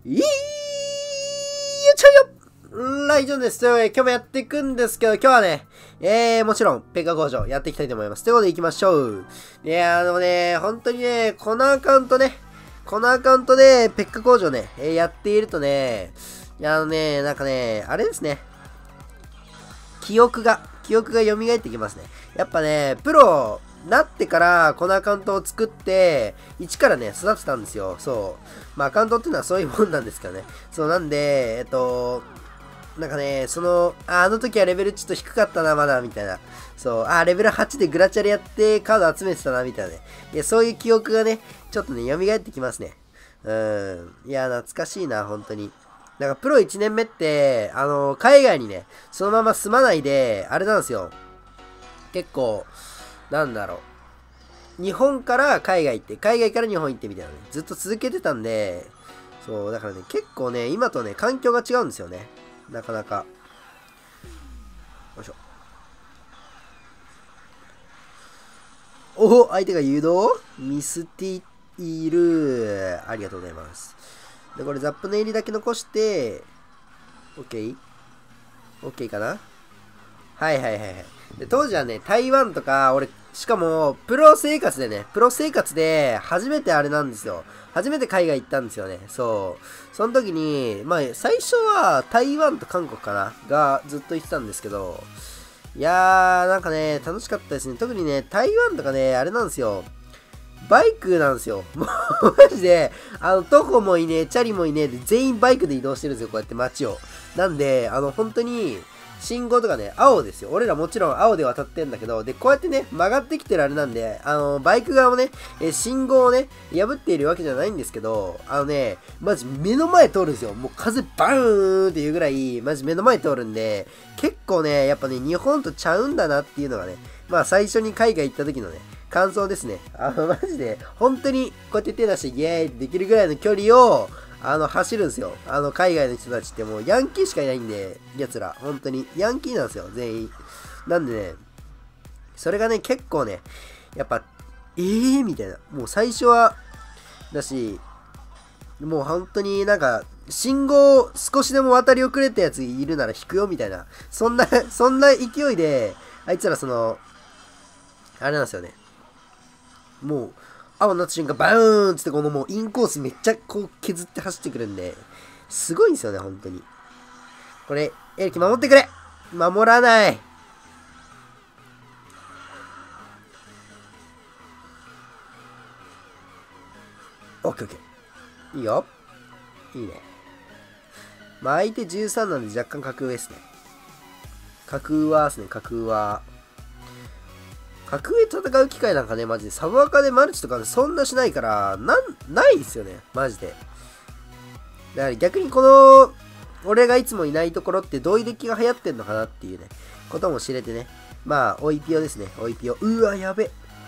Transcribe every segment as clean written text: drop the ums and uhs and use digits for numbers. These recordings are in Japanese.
いーちょよライジョンです。というわけで、今日もやっていくんですけど、今日はね、もちろん、ペッカ工場やっていきたいと思います。ということで行きましょう。いやでもね、本当にね、このアカウントで、ペッカ工場ね、やっているとね、なんかね、あれですね、記憶が蘇ってきますね。やっぱね、プロ、なってから、このアカウントを作って、一からね、育てたんですよ。そう。まあ、アカウントっていうのはそういうもんなんですけどね。そう、なんで、なんかね、あの時はレベルちょっと低かったな、まだ、みたいな。そう、レベル8でグラチャレやってカード集めてたな、みたいなね。いや、そういう記憶がね、ちょっとね、蘇ってきますね。いや、懐かしいな、本当に。なんか、プロ1年目って、海外にね、そのまま住まないで、あれなんですよ。結構、なんだろう。日本から海外行って、海外から日本行ってみたいなね。ずっと続けてたんで、そう、だからね、結構ね、今とね、環境が違うんですよね。なかなか。よいしょ。相手が誘導ミスっている。ありがとうございます。で、これザップの襟だけ残して、OK？OK かな。はいはいはいはい。で、当時はね、台湾とか、俺、しかも、プロ生活で、初めてあれなんですよ。初めて海外行ったんですよね。そう。その時に、まあ、最初は、台湾と韓国かなが、ずっと行ってたんですけど、いやー、なんかね、楽しかったですね。特にね、台湾とかね、あれなんですよ。バイクなんですよ。もう、マジで、徒歩もいねえ、チャリもいねえで、全員バイクで移動してるんですよ、こうやって街を。なんで、本当に、信号とかね、青ですよ。俺らもちろん青で渡ってんだけど、で、こうやってね、曲がってきてるあれなんで、バイク側もね、信号をね、破っているわけじゃないんですけど、マジ目の前通るんですよ。もう風バーンっていうぐらい、マジ目の前通るんで、結構ね、やっぱね、日本とちゃうんだなっていうのがね、まあ最初に海外行った時のね、感想ですね。マジで、本当に、こうやって手出してイエーイってできるぐらいの距離を、走るんですよ。海外の人たちってもう、ヤンキーしかいないんで、奴ら。本当に。ヤンキーなんですよ、全員。なんでね、それがね、結構ね、やっぱ、みたいな。もう最初は、だし、もう本当になんか、信号少しでも渡り遅れたやついるなら引くよ、みたいな。そんな勢いで、あいつらあれなんですよね。もう、青になった瞬間、バーンつってこのもうインコースめっちゃこう削って走ってくるんで、すごいんですよね、本当に。これ、エレキ守ってくれ守らない。オッケーオッケー。いいよ。いいね。まあ相手13なんで若干格上ですね。格上ですね、格上。格上戦う機会なんかね、マジでサブアカでマルチとか、ね、そんなしないから、ないですよね、マジで。だから逆にこの、俺がいつもいないところってどういうデッキが流行ってんのかなっていうね、ことも知れてね。まあ、オイピオですね、オイピオ。うわ、やべ。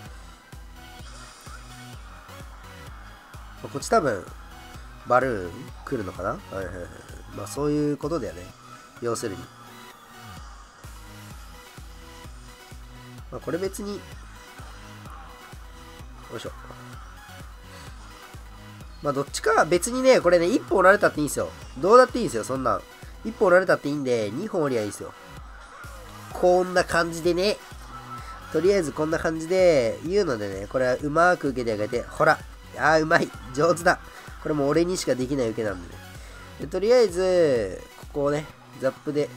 こっち多分、バルーン来るのかな。はいはいはい。まあ、そういうことだよね。要するに。まあ、これ別に、よいしょ。まあ、どっちか別にね、これね、1本折られたっていいんですよ。どうだっていいんですよ、そんなん。1本折られたっていいんで、2本折りゃいいですよ。こんな感じでね。とりあえずこんな感じで言うのでね、これはうまく受けてあげて、ほら。うまい。上手だ。これもう俺にしかできない受けなんでね。でとりあえず、ここをね、ザップで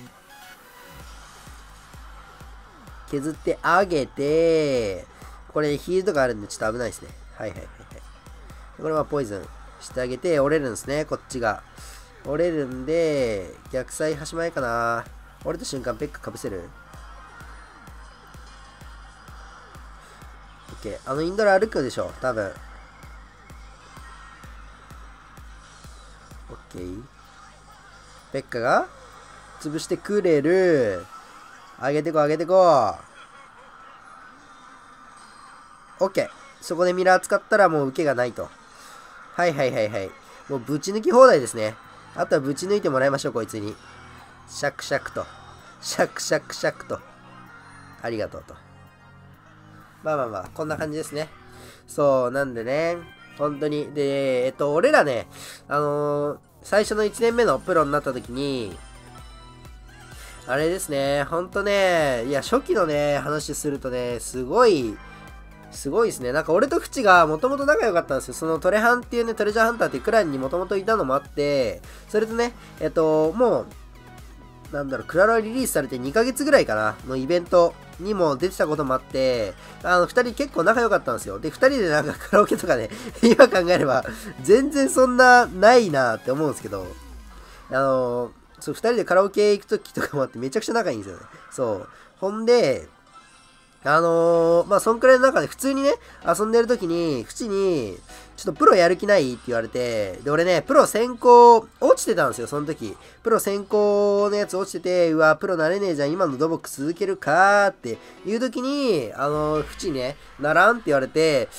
削ってあげて、これヒールとかあるんでちょっと危ないですね。はいはいはいはい。これはポイズンしてあげて、折れるんですね、こっちが。折れるんで、逆サイ端前かな。折れた瞬間ペックかぶせる？ OK。インドラ歩くでしょ、多分。OK。ペッカが潰してくれる。上げてこ、上げてこ。OK。そこでミラー使ったらもう受けがないと。はいはいはいはい。もうぶち抜き放題ですね。あとはぶち抜いてもらいましょう、こいつに。シャクシャクと。シャクシャクシャクと。ありがとうと。まあまあまあ、こんな感じですね。そう、なんでね。本当に。で、俺らね、 最初の1年目のプロになった時に、あれですね、ほんとね、いや、初期のね、話するとね、すごいですね。なんか俺とフチがもともと仲良かったんですよ。そのトレハンっていうね、トレジャーハンターっていうクランにもともといたのもあって、それとね、もう、なんだろう、クラロリリースされて2ヶ月ぐらいかな、のイベントにも出てたこともあって、2人結構仲良かったんですよ。で、2人でなんかカラオケとかね、今考えれば、全然そんなないなって思うんですけど、そう、2人でカラオケ行くときとかもあってめちゃくちゃ仲いいんですよね。そう。ほんで、まあ、そんくらいの中で普通にね、遊んでる時に、フチに、ちょっとプロやる気ないって言われて、で、俺ね、プロ先行、落ちてたんですよ、その時。プロ先行のやつ落ちてて、うわ、プロなれねえじゃん、今の土木続けるかーっていう時に、フチね、ならんって言われて、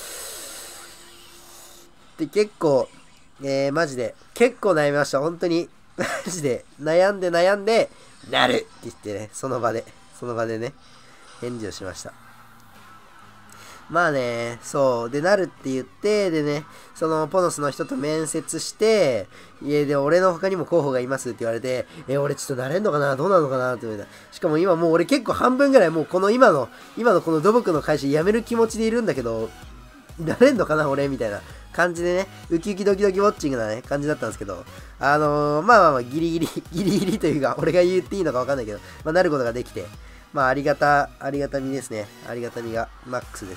で、結構、マジで、結構悩みました、本当に。マジで、悩んで、なるって言ってね、その場でね、返事をしました。まあね、そう。で、なるって言って、でね、そのポノスの人と面接して、で、俺の他にも候補がいますって言われて、俺ちょっとなれんのかなどうなのかなって言われた。しかも今もう俺結構半分ぐらいもうこの今のこの土木の会社辞める気持ちでいるんだけど、なれんのかな俺みたいな感じでね、ウキウキドキドキウォッチングなね、感じだったんですけど、まあ、ギリギリというか、俺が言っていいのかわかんないけど、まあ、なることができて、まあ、ありがたみですね。ありがたみがマックスです。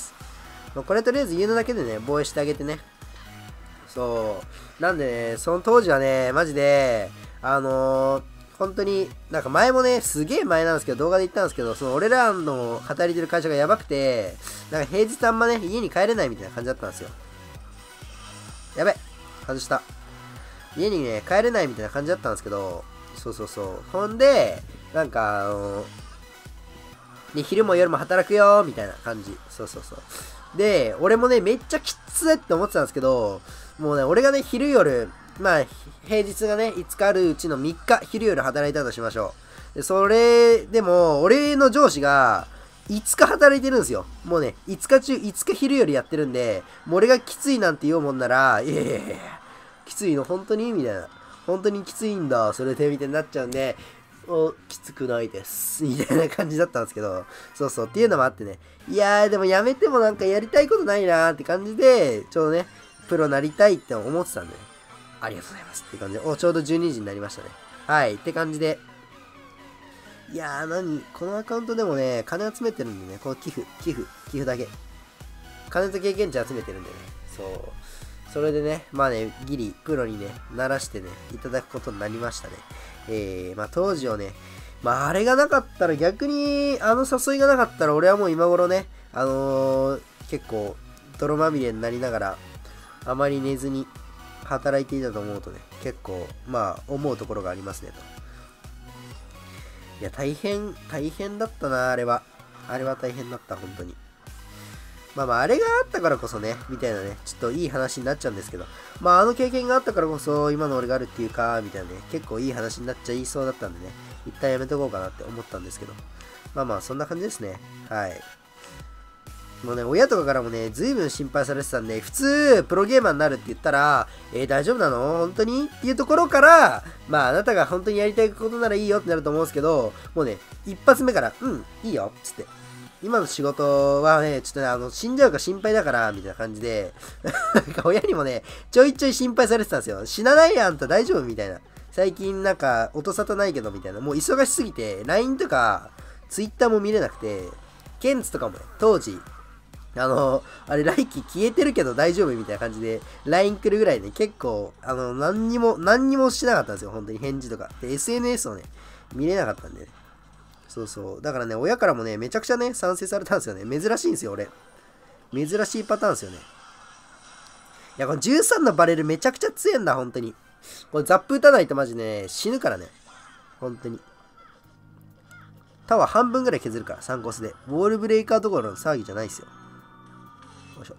まあ、これとりあえず言うのだけでね、防衛してあげてね。そう。なんでね、その当時はね、マジで、本当に、なんか前もね、すげえ前なんですけど、動画で言ったんですけど、その俺らの働いてる会社がやばくて、なんか平日あんまね、家に帰れないみたいな感じだったんですよ。やべ、外した。家にね、帰れないみたいな感じだったんですけど、そう。ほんで、なんか、ね、昼も夜も働くよみたいな感じ。そう。で、俺もね、めっちゃきついって思ってたんですけど、もうね、俺がね、昼夜、まあ、平日がね、5日あるうちの3日、昼夜働いたとしましょう。で、それでも、俺の上司が、5日働いてるんですよ。もうね、5日中、5日昼夜やってるんで、もう俺がきついなんて言おうもんなら、いや、きついの本当にみたいな。本当にきついんだ、それで、みたいになっちゃうんで、きつくないです。みたいな感じだったんですけど、そうっていうのもあってね。いやー、でもやめてもなんかやりたいことないなーって感じで、ちょうどね、プロなりたいって思ってたんで、ありがとうございますって感じで、ちょうど12時になりましたね。はい、って感じで。いやー、このアカウントでもね、金集めてるんでね、この寄付だけ。金と経験値集めてるんでね、そう。それでね、まあね、ギリ、プロにね、ならしてね、いただくことになりましたね。まあ当時をね、まああれがなかったら逆に、誘いがなかったら俺はもう今頃ね、結構、泥まみれになりながら、あまり寝ずに働いていたと思うとね、結構、まあ思うところがありますねと。いや、大変だったな、あれは。あれは大変だった、本当に。まああれがあったからこそね、みたいなね、ちょっといい話になっちゃうんですけど、まああの経験があったからこそ、今の俺があるっていうか、みたいなね、結構いい話になっちゃいそうだったんでね、一旦やめとこうかなって思ったんですけど、まあそんな感じですね。はい。もうね、親とかからもね、随分心配されてたんで、普通、プロゲーマーになるって言ったら、大丈夫なの本当にっていうところから、まあ、あなたが本当にやりたいことならいいよってなると思うんですけど、もうね、一発目から、いいよっつって。今の仕事はね、ちょっとね、死んじゃうか心配だから、みたいな感じで、なんか親にもね、ちょいちょい心配されてたんですよ。死なないやんと大丈夫みたいな。最近なんか、音沙汰ないけど、みたいな。もう忙しすぎて、LINE とか、Twitter も見れなくて、ケンツとかもね、当時、あれ、来期消えてるけど大丈夫みたいな感じで、LINE 来るぐらいね、結構、何にもしなかったんですよ、本当に返事とか。で、SNS をね、見れなかったんで、ね。そう。だからね、親からもね、めちゃくちゃね、賛成されたんですよね。珍しいんですよ、俺。珍しいパターンですよね。いや、この13のバレルめちゃくちゃ強いんだ、本当に。これザップ打たないとマジね、死ぬからね。本当に。タワー半分ぐらい削るから、3コスで。ウォールブレイカーどころの騒ぎじゃないですよ。よいしょ。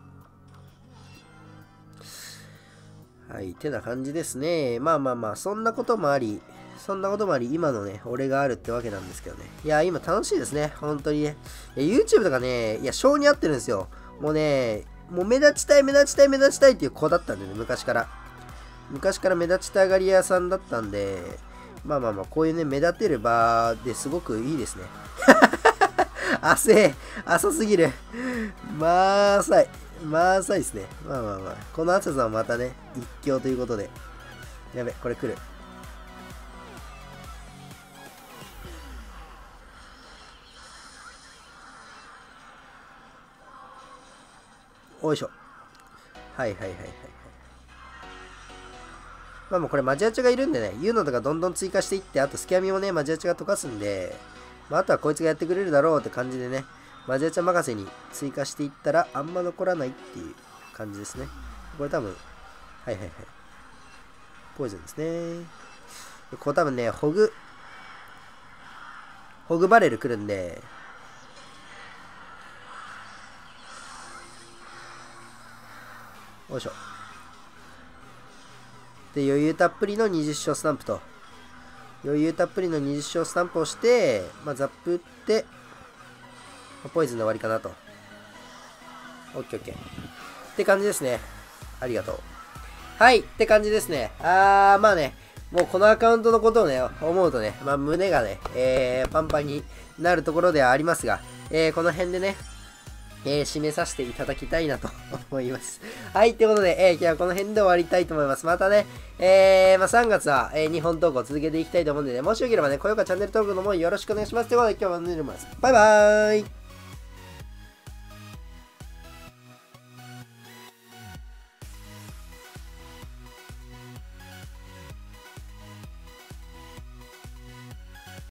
はい、てな感じですね。まあ、そんなこともあり、今のね、俺があるってわけなんですけどね。いや、今楽しいですね。本当にね。YouTube とかね、いや、性に合ってるんですよ。もうね、もう目立ちたいっていう子だったんでね、昔から。 昔から目立ちたがり屋さんだったんで、まあまあまあ、こういうね、目立てる場ですごくいいですね。浅すぎる。まあ浅い。まあ浅いですね。まあまあまあ。この浅さはまたね、一興ということで。やべ、これ来る。おいしょ。はいはいはいはい。まあもうこれマジアチョがいるんでね、ユーノとかどんどん追加していって、あとスキャミもね、マジアチョが溶かすんで、まあ、あとはこいつがやってくれるだろうって感じでね、マジアチャ任せに追加していったらあんま残らないっていう感じですね。これ多分、はいはいはい。ポイズンですね。これ多分ね、ホグバレル来るんで、よいしょ。で、余裕たっぷりの20勝スタンプと。余裕たっぷりの20勝スタンプをして、まあ、ザップ打って、ポイズンで終わりかなと。オッケーオッケー。って感じですね。ありがとう。はい、って感じですね。まあね、もうこのアカウントのことをね、思うとね、まあ胸がね、パンパンになるところではありますが、この辺でね、締めさせていただきたいなと思います。はい、ということで、今日はこの辺で終わりたいと思います。またね、まあ、3月は、日本投稿を続けていきたいと思うんでね、もしよければね、高評価、チャンネル登録の方よろしくお願いします。ということで、今日は寝るます。バイバーイ。